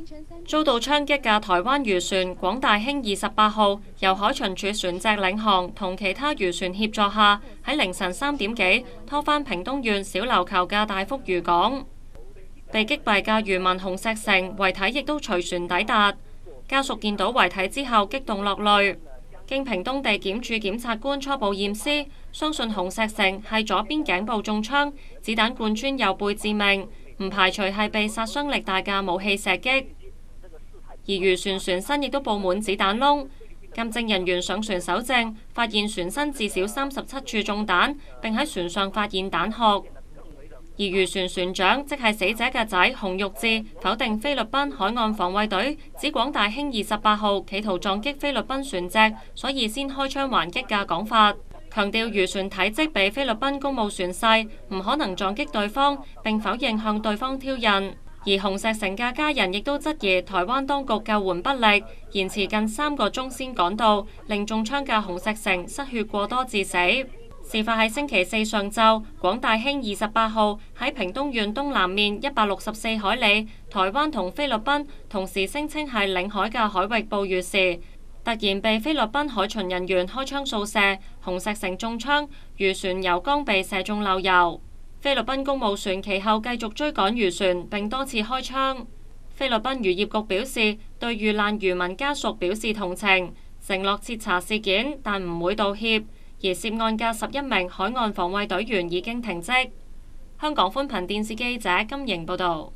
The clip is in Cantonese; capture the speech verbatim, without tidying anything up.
遭到槍擊嘅台灣漁船廣大興二十八號，由海巡署船隻領航，同其他漁船協助下，喺凌晨三點幾拖返屏東縣小琉球嘅大福漁港。被擊斃嘅漁民洪石成遺體亦都隨船抵達，家屬見到遺體之後激動落淚。經屏東地檢署檢察官初步驗屍，相信洪石成係左邊頸部中槍，子彈貫穿右背致命，唔排除係被殺傷力大嘅武器射擊。而漁船船身亦都佈滿子彈窿，鑑證人員上船搜證，發現船身至少三十七處中彈，並喺船上發現彈殼。而漁船船長即係死者嘅仔洪玉志否定菲律賓海岸防衛隊指廣大興二十八號企圖撞擊菲律賓船隻，所以先開槍還擊嘅講法，強調漁船體積比菲律賓公務船細，唔可能撞擊對方，並否認向對方挑釁。而洪石成嘅家人亦都質疑台灣當局救援不力，延遲近三個鐘先趕到，令中槍嘅洪石成失血過多致死。事發喺星期四上晝，廣大興二十八號喺屏東縣東南面一百六十四海里，台灣同菲律賓同時聲稱係領海嘅海域捕魚時，突然被菲律賓海巡人員開槍掃射，洪石成中槍，漁船油缸被射中漏油。菲律賓公務船其後繼續追趕漁船，並多次開槍。菲律賓漁業局表示對遇難漁民家屬表示同情，承諾徹查事件，但唔會道歉。而涉案嘅十一名海岸防衛隊員已經停職。香港寬頻電視記者金瑩報導。